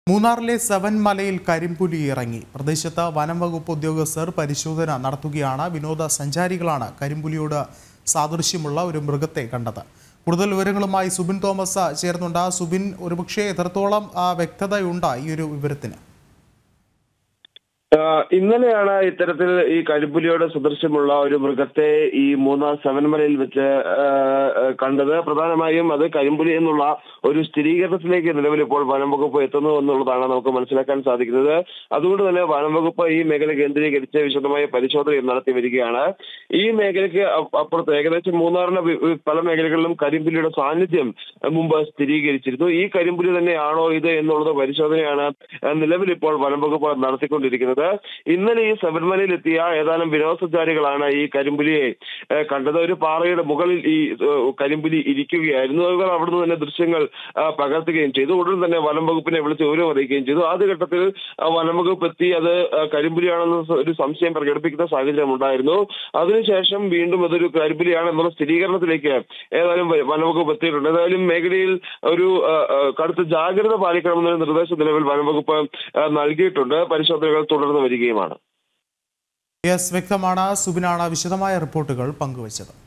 മൂന്നാറിലെ സെവൻ മലയിൽ കരിമ്പുലി ഇറങ്ങി. പ്രദേശത്ത് വനം വകുപ്പ് ഉദ്യോഗസ്ഥർ പരിശോധന നടത്തുകയാണ്. വിനോദസഞ്ചാരികളാണ് കരിമ്പുലിയോട് സാദൃശ്യമുള്ള ഒരു മൃഗത്തെ കണ്ടത്. കൂടുതൽ വിവരങ്ങളുമായി സുബിൻ തോമസ് ചേർന്നുണ്ട്. സുബിൻ, ഒരുപക്ഷെ എത്രത്തോളം വ്യക്തതയുണ്ട് ഈ ഒരു വിവരത്തിന്? ഇന്നലെയാണ് ഇത്തരത്തിൽ ഈ കരിമ്പുലിയോട് സദൃശ്യമുള്ള ഒരു മൃഗത്തെ ഈ മൂന്നാർ സെവൻമലയിൽ വെച്ച് കണ്ടത്. പ്രധാനമായും അത് കരിമ്പുലി എന്നുള്ള ഒരു സ്ഥിരീകരണത്തിലേക്ക് നിലവിൽ ഇപ്പോൾ വനം വകുപ്പ് എത്തുന്നു എന്നുള്ളതാണ് നമുക്ക് മനസ്സിലാക്കാൻ സാധിക്കുന്നത്. അതുകൊണ്ട് തന്നെ വനം വകുപ്പ് ഈ മേഖല കേന്ദ്രീകരിച്ച് വിശദമായ പരിശോധന നടത്തി വരികയാണ്. ഈ മേഖലയ്ക്ക് അപ്പുറത്ത് ഏകദേശം മൂന്നാറിന്റെ പല മേഖലകളിലും കരിമ്പുലിയുടെ സാന്നിധ്യം മുമ്പ് സ്ഥിരീകരിച്ചിരുന്നു. ഈ കരിമ്പുലി തന്നെയാണോ ഇത് എന്നുള്ളത് പരിശോധനയാണ് നിലവിൽ ഇപ്പോൾ വനം വകുപ്പ് നടത്തിക്കൊണ്ടിരിക്കുന്നത്. ഇന്നലെ ഈ ശബരിമലയിൽ എത്തിയ ഏതാനും വിനോദസഞ്ചാരികളാണ് ഈ കരിമ്പുലിയെ കണ്ടത്. ഒരു പാറയുടെ മുകളിൽ ഈ കരിമ്പുലി ഇരിക്കുകയായിരുന്നു. അവർ അവിടുന്ന് തന്നെ ദൃശ്യങ്ങൾ പകർത്തുകയും ചെയ്തു. ഉടൻ തന്നെ വനം വകുപ്പിനെ വിളിച്ച് വിവരം അറിയിക്കുകയും ചെയ്തു. ആദ്യഘട്ടത്തിൽ വനം വകുപ്പ് എത്തി അത് കരിമ്പുലിയാണെന്ന് ഒരു സംശയം പ്രകടിപ്പിക്കുന്ന സാഹചര്യം ഉണ്ടായിരുന്നു. അതിനുശേഷം വീണ്ടും അതൊരു കരിമ്പുലിയാണ് എന്നുള്ള സ്ഥിരീകരണത്തിലേക്ക് ഏതായാലും വനം വകുപ്പ് എത്തിയിട്ടുണ്ട്. ഏതായാലും മേഖലയിൽ ഒരു കടുത്ത ജാഗ്രത പാലിക്കണമെന്നൊരു നിർദ്ദേശം നിലവിൽ വനം വകുപ്പ് നൽകിയിട്ടുണ്ട്. പരിശോധനകൾ തുടർന്ന് വരികയുമാണ്. വ്യക്തമാണ്. സുബിനാണ് വിശദമായ റിപ്പോർട്ടുകൾ പങ്കുവച്ചത്.